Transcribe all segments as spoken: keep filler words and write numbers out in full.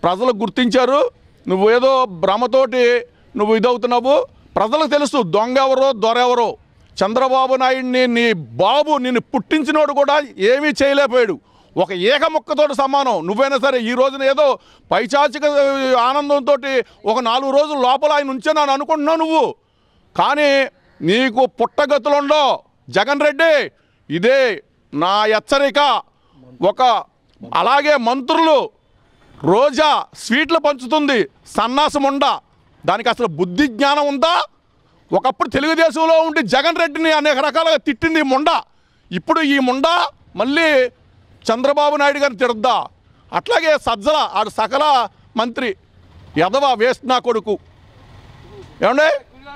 ప్రజలు గుర్తించారు. నువ్వు ఏదో భ్రమతోటి నువ్వు ఇదవుతున్నావు. ప్రజలకు తెలుసు దొంగ ఎవరో దొరెవరో. చంద్రబాబు నాయుడిని నీ బాబు నిన్ను పుట్టించినోడు కూడా ఏమీ చేయలేకపోయాడు. ఒక ఏక ముక్కతోటి సమానం. నువ్వైనా సరే ఈ రోజున ఏదో పైచాచిక ఆనందంతో ఒక నాలుగు రోజుల లోపల ఆయన ఉంచానని అనుకుంటున్నావు నువ్వు. కానీ నీకు పుట్టగతులుండో జగన్ రెడ్డి. ఇదే నా హెచ్చరిక. ఒక అలాగే మంత్రులు రోజా స్వీట్లు పంచుతుంది, సన్నాసం ఉండా. దానికి అసలు బుద్ధి జ్ఞానం ఉందా? ఒకప్పుడు తెలుగుదేశంలో ఉండి జగన్ రెడ్డిని అనేక రకాలుగా తిట్టింది ఈ ముండ. ఇప్పుడు ఈ ముండ మళ్ళీ చంద్రబాబు నాయుడు గారిని తిడద్దా? అట్లాగే సజ్జల ఆడు సకల మంత్రి ఎదవ వేస్ట్ నా కొడుకు. ఏమండే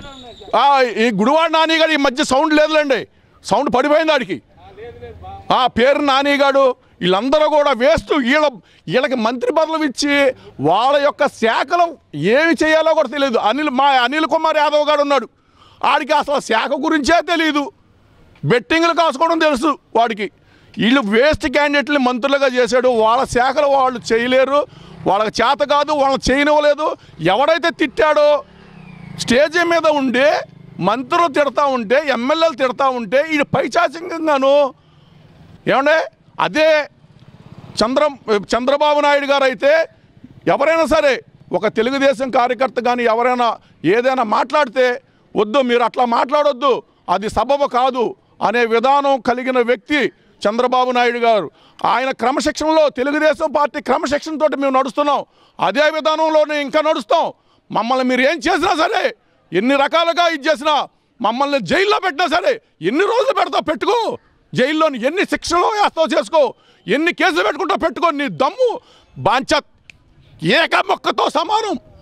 ఈ గుడివాడ నాని గారు ఈ మధ్య సౌండ్ లేదులేండి, సౌండ్ పడిపోయింది ఆడికి. ఆ పేరు నానిగాడు వీళ్ళందరూ కూడా వేస్తూ వీళ్ళ వీళ్ళకి మంత్రి పదవులు ఇచ్చి వాళ్ళ యొక్క శాఖలు ఏమి చేయాలో కూడా తెలియదు. అనిల్ మా అనిల్ కుమార్ యాదవ్ గారు ఉన్నాడు, ఆడికి అసలు శాఖ గురించే తెలియదు. బెట్టింగ్లు కాసుకోవడం తెలుసు వాడికి. వీళ్ళు వేస్ట్ క్యాండిడేట్ని మంత్రులుగా చేశాడు. వాళ్ళ శాఖలు వాళ్ళు చేయలేరు, వాళ్ళకి చేత కాదు, వాళ్ళని చేయనివ్వలేదు. ఎవడైతే తిట్టాడో స్టేజ్ మీద ఉండి మంత్రులు తిడతా ఉంటే, ఎమ్మెల్యేలు తిడతా ఉంటే వీడు పైచాచికంగాను. ఏమండే అదే చంద్ర చంద్రబాబు నాయుడు గారు అయితే ఎవరైనా సరే ఒక తెలుగుదేశం కార్యకర్త కానీ ఎవరైనా ఏదైనా మాట్లాడితే వద్దు, మీరు అట్లా మాట్లాడొద్దు, అది సబబు కాదు అనే విధానం కలిగిన వ్యక్తి చంద్రబాబు నాయుడు గారు. ఆయన క్రమశిక్షణలో తెలుగుదేశం పార్టీ క్రమశిక్షణతో మేము నడుస్తున్నాం. అదే విధానంలోనే ఇంకా నడుస్తాం. మమ్మల్ని మీరు ఏం చేసినా సరే, ఎన్ని రకాలుగా ఇది చేసినా, మమ్మల్ని జైల్లో పెట్టినా సరే, ఎన్ని రోజులు పెడతావు పెట్టుకో, జైల్లోని ఎన్ని శిక్షలు వేస్తావు చేసుకో, ఎన్ని కేసులు పెట్టుకుంటావు పెట్టుకో. నీ దమ్ము బాంచ ఏక మొక్కతో సమానం.